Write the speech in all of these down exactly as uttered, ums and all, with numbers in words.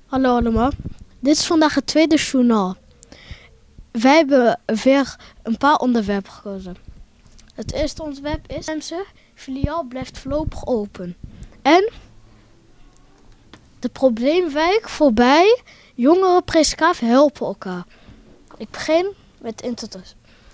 Hallo allemaal, dit is vandaag het tweede journaal. Wij hebben weer een paar onderwerpen gekozen. Het eerste onderwerp is: de filiaal blijft voorlopig open. En de probleemwijk voorbij, jongeren Preskaaf helpen elkaar. Ik begin met Intertoys.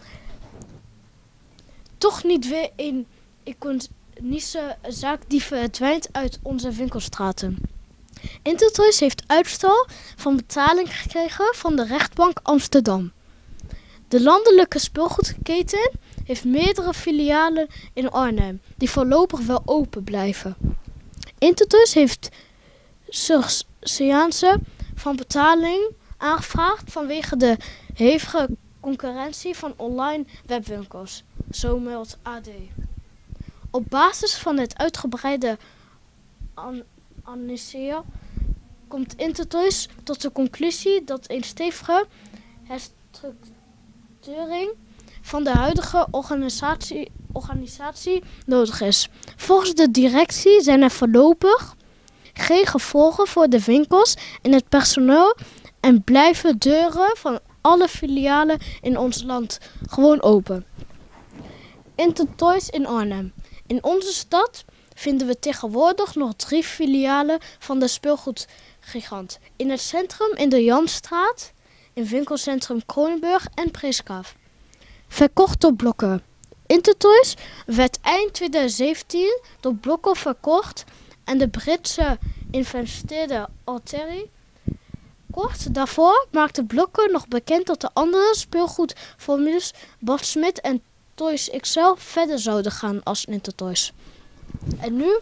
Toch niet weer een iconische zaak die verdwijnt uit onze winkelstraten. Intertoys heeft uitstel van betaling gekregen van de rechtbank Amsterdam. De landelijke speelgoedketen heeft meerdere filialen in Arnhem, die voorlopig wel open blijven. Intertoys heeft surseance van betaling aangevraagd vanwege de hevige concurrentie van online webwinkels, zo meldt A D. Op basis van het uitgebreide an analyseren komt Intertoys tot de conclusie dat een stevige herstructurering van de huidige organisatie, organisatie nodig is. Volgens de directie zijn er voorlopig geen gevolgen voor de winkels en het personeel en blijven deuren van alle filialen in ons land gewoon open. Intertoys in Arnhem. In onze stad vinden we tegenwoordig nog drie filialen van de speelgoedgigant. In het centrum in de Janstraat, in winkelcentrum Kronenburg en Preskaaf. Verkocht door Blokker. Intertoys werd eind twintig zeventien door Blokker verkocht en de Britse investeerder Alteri. Kort daarvoor maakte Blokker nog bekend dat de andere speelgoedformules Bart Smit en Toys X L verder zouden gaan als Intertoys. En nu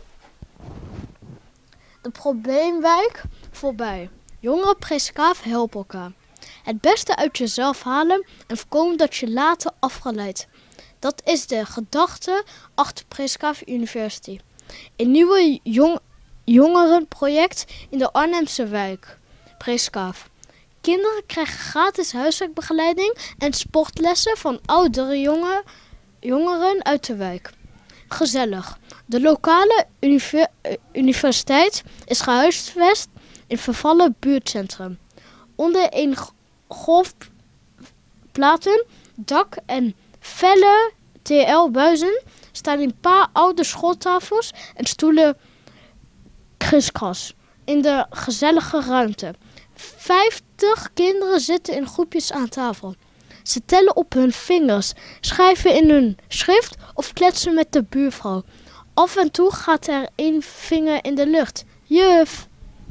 de probleemwijk voorbij. Jongeren Preskaaf helpen elkaar. Het beste uit jezelf halen en voorkomen dat je later afgeleid. Dat is de gedachte achter Preskaaf University. Een nieuwe jong jongerenproject in de Arnhemse wijk Preskaaf. Kinderen krijgen gratis huiswerkbegeleiding en sportlessen van oudere jongen, jongeren uit de wijk. Gezellig. De lokale univer universiteit is gehuisvest in vervallen buurtcentrum. Onder een golfplaten, dak en felle T L-buizen staan een paar oude schooltafels en stoelen kriskras in de gezellige ruimte. Vijftig kinderen zitten in groepjes aan tafel. Ze tellen op hun vingers, schrijven in hun schrift of kletsen met de buurvrouw. Af en toe gaat er één vinger in de lucht. Juf!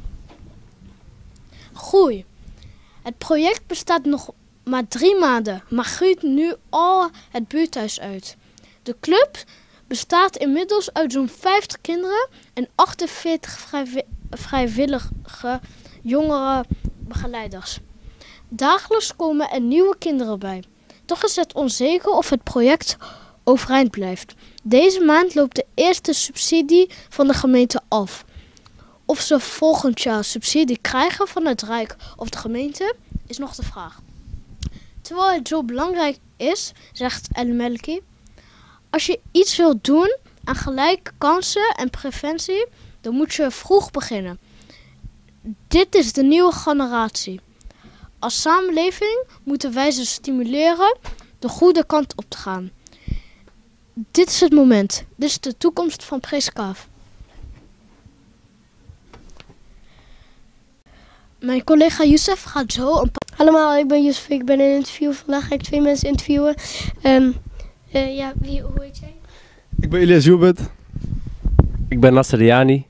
Groei. Het project bestaat nog maar drie maanden, maar groeit nu al het buurthuis uit. De club bestaat inmiddels uit zo'n vijftig kinderen en achtenveertig vrijwi vrijwillige jongere begeleiders. Dagelijks komen er nieuwe kinderen bij. Toch is het onzeker of het project overeind blijft. Deze maand loopt de eerste subsidie van de gemeente af. Of ze volgend jaar subsidie krijgen van het Rijk of de gemeente, is nog de vraag. Terwijl het zo belangrijk is, zegt El Melki, als je iets wilt doen aan gelijke kansen en preventie, dan moet je vroeg beginnen. Dit is de nieuwe generatie. Als samenleving moeten wij ze stimuleren de goede kant op te gaan. Dit is het moment. Dit is de toekomst van Preskaaf. Mijn collega Youssef gaat zo een paar... Allemaal, ik ben Youssef, ik ben in een interview. Vandaag ga ik twee mensen interviewen. Um, uh, ja, wie, hoe heet jij? Ik ben Elias Joubert. Ik ben Nasser Riani.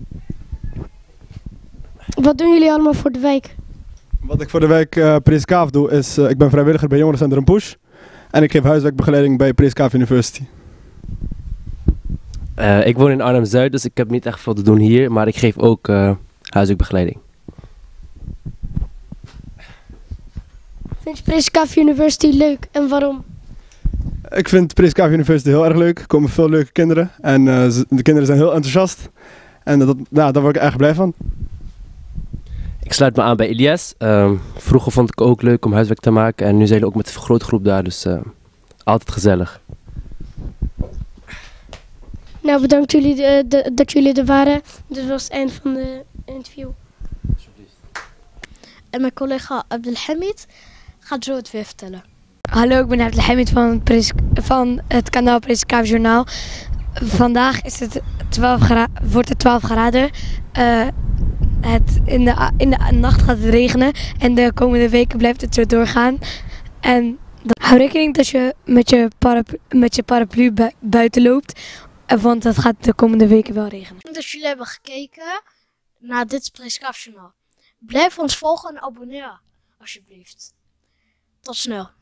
Wat doen jullie allemaal voor de wijk? Wat ik voor de wijk uh, Preskaaf doe is, uh, ik ben vrijwilliger bij Jongerencentrum Push. En ik geef huiswerkbegeleiding bij Preskaaf University. Uh, ik woon in Arnhem-Zuid, dus ik heb niet echt veel te doen hier, maar ik geef ook uh, huiswerkbegeleiding. Vind je Preskaaf University leuk en waarom? Ik vind Preskaaf University heel erg leuk. Er komen veel leuke kinderen en uh, de kinderen zijn heel enthousiast. En dat, nou, daar word ik erg blij van. Ik sluit me aan bij Elias. Uh, vroeger vond ik het ook leuk om huiswerk te maken en nu zijn we ook met een grote groep daar, dus uh, altijd gezellig. Nou, bedankt jullie de, de, dat jullie er waren. Dit was het eind van de interview. Alsjeblieft. En mijn collega Abdelhamid gaat zo het weer vertellen. Hallo, ik ben Abdelhamid van het, Pres- van het kanaal Prescaf Journaal. Vandaag is het twaalf gra- wordt het twaalf graden. Uh, het, in, de, in de nacht gaat het regenen en de komende weken blijft het zo doorgaan. En hou rekening dat je met je paraplu, met je paraplu bu- buiten loopt, want het gaat de komende weken wel regenen. Dank dat jullie hebben gekeken naar dit Prescaf Journaal. Blijf ons volgen en abonneren, alsjeblieft. Tot snel.